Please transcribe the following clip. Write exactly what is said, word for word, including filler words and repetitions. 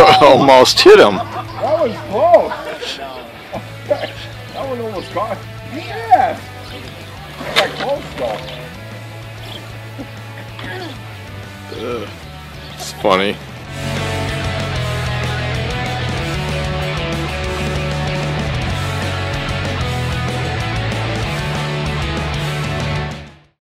Almost hit him. That was close. That one almost caught. Yes. That close though. Ugh. It's funny.